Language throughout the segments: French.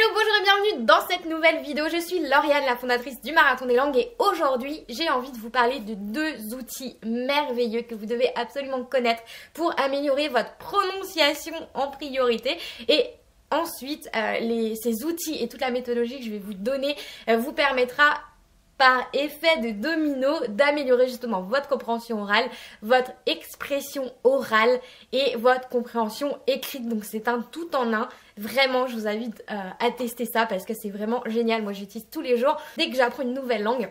Hello, bonjour et bienvenue dans cette nouvelle vidéo. Je suis Lauriane, la fondatrice du Marathon des Langues, et aujourd'hui j'ai envie de vous parler de deux outils merveilleux que vous devez absolument connaître pour améliorer votre prononciation en priorité. Et ensuite, ces outils et toute la méthodologie que je vais vous donner vous permettra par effet de domino d'améliorer justement votre compréhension orale, votre expression orale et votre compréhension écrite. Donc c'est un tout en un. Vraiment, je vous invite à tester ça parce que c'est vraiment génial. Moi j'utilise tous les jours dès que j'apprends une nouvelle langue.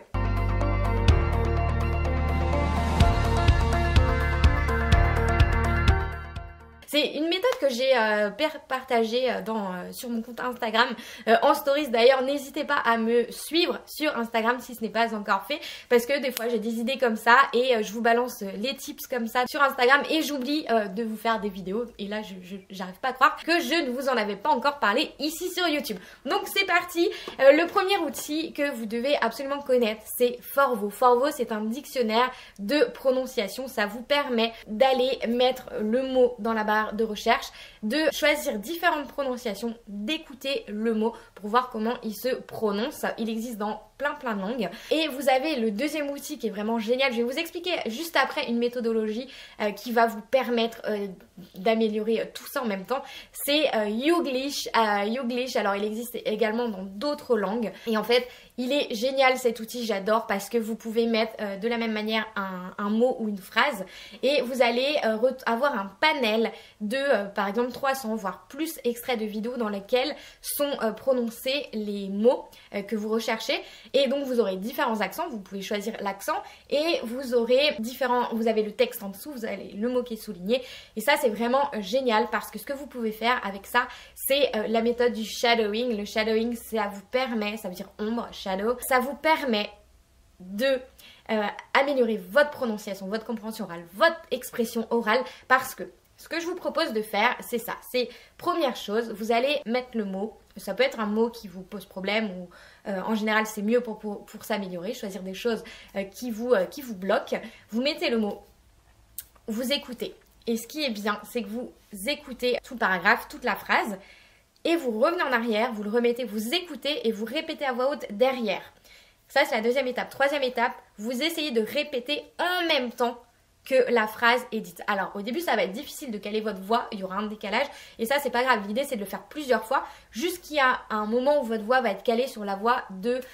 C'est une méthode que j'ai partagée sur mon compte Instagram en stories. D'ailleurs, n'hésitez pas à me suivre sur Instagram si ce n'est pas encore fait, parce que des fois j'ai des idées comme ça et je vous balance les tips comme ça sur Instagram et j'oublie de vous faire des vidéos. Et là, j'arrive pas à croire que je ne vous en avais pas encore parlé ici sur YouTube. Donc c'est parti. Le premier outil que vous devez absolument connaître, c'est Forvo. Forvo, c'est un dictionnaire de prononciation. Ça vous permet d'aller mettre le mot dans la barre de recherche, de choisir différentes prononciations, d'écouter le mot pour voir comment il se prononce. Il existe dans plein de langues. Et vous avez le deuxième outil qui est vraiment génial. Je vais vous expliquer juste après une méthodologie qui va vous permettre d'améliorer tout ça en même temps. C'est Youglish. Youglish, alors il existe également dans d'autres langues. Et en fait, il est génial cet outil, j'adore, parce que vous pouvez mettre de la même manière un mot ou une phrase et vous allez avoir un panel de par exemple 300 voire plus extraits de vidéos dans lesquels sont prononcés les mots que vous recherchez. Et donc vous aurez différents accents, vous pouvez choisir l'accent et vous avez le texte en dessous, vous avez le mot qui est souligné. Et ça c'est vraiment génial parce que ce que vous pouvez faire avec ça, c'est la méthode du shadowing. Le shadowing, ça vous permet, ça veut dire ombre, shadow, ça vous permet de améliorer votre prononciation, votre compréhension orale, votre expression orale, parce que ce que je vous propose de faire, c'est ça. C'est première chose, vous allez mettre le mot. Ça peut être un mot qui vous pose problème ou en général c'est mieux pour s'améliorer, choisir des choses qui vous bloquent. Vous mettez le mot, vous écoutez. Et ce qui est bien, c'est que vous écoutez tout le paragraphe, toute la phrase et vous revenez en arrière, vous le remettez, vous écoutez et vous répétez à voix haute derrière. Ça c'est la deuxième étape. Troisième étape, vous essayez de répéter en même temps que la phrase est dite. Alors au début ça va être difficile de caler votre voix, il y aura un décalage et ça c'est pas grave, l'idée c'est de le faire plusieurs fois jusqu'à un moment où votre voix va être calée sur la voix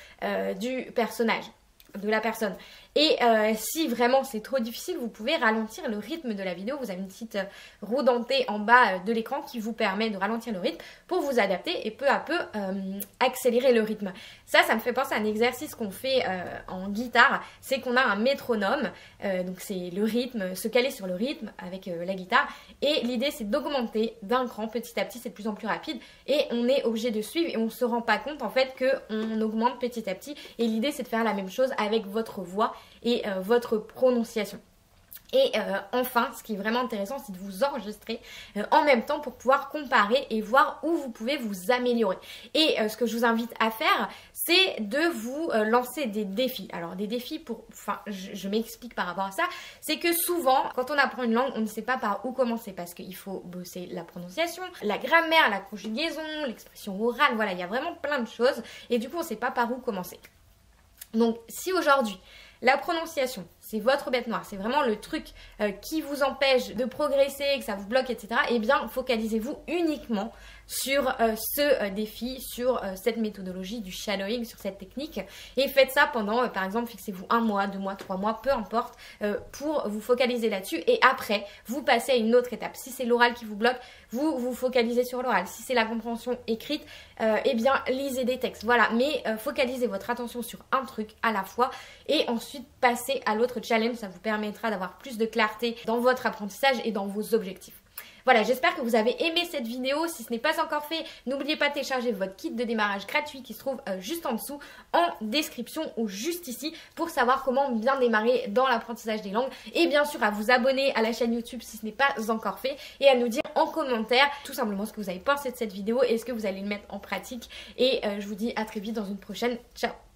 du personnage, de la personne. Et si vraiment c'est trop difficile, vous pouvez ralentir le rythme de la vidéo. Vous avez une petite roue dentée en bas de l'écran qui vous permet de ralentir le rythme pour vous adapter et peu à peu accélérer le rythme. Ça me fait penser à un exercice qu'on fait en guitare, c'est qu'on a un métronome, donc c'est le rythme, se caler sur le rythme avec la guitare, et l'idée c'est d'augmenter d'un cran petit à petit, c'est de plus en plus rapide et on est obligé de suivre et on se rend pas compte en fait qu'on augmente petit à petit, et l'idée c'est de faire la même chose avec votre voix et votre prononciation. Et enfin, ce qui est vraiment intéressant, c'est de vous enregistrer en même temps pour pouvoir comparer et voir où vous pouvez vous améliorer. Et ce que je vous invite à faire, c'est de vous lancer des défis. Alors des défis je m'explique par rapport à ça, c'est que souvent, quand on apprend une langue, on ne sait pas par où commencer parce qu'il faut bosser la prononciation, la grammaire, la conjugaison, l'expression orale, voilà, il y a vraiment plein de choses et du coup, on ne sait pas par où commencer. Donc si aujourd'hui, la prononciation, c'est votre bête noire, c'est vraiment le truc qui vous empêche de progresser, que ça vous bloque, etc. Eh bien, focalisez-vous uniquement sur ce défi, sur cette méthodologie du shadowing, sur cette technique. Et faites ça pendant, par exemple, fixez-vous 1 mois, 2 mois, 3 mois, peu importe, pour vous focaliser là-dessus. Et après, vous passez à une autre étape. Si c'est l'oral qui vous bloque, vous vous focalisez sur l'oral. Si c'est la compréhension écrite, eh bien, lisez des textes. Voilà, mais focalisez votre attention sur un truc à la fois et ensuite passez à l'autre challenge. Ça vous permettra d'avoir plus de clarté dans votre apprentissage et dans vos objectifs. Voilà, j'espère que vous avez aimé cette vidéo. Si ce n'est pas encore fait, n'oubliez pas de télécharger votre kit de démarrage gratuit qui se trouve juste en dessous, en description ou juste ici, pour savoir comment bien démarrer dans l'apprentissage des langues. Et bien sûr, à vous abonner à la chaîne YouTube si ce n'est pas encore fait, et à nous dire en commentaire tout simplement ce que vous avez pensé de cette vidéo et est-ce que vous allez le mettre en pratique. Et je vous dis à très vite dans une prochaine. Ciao!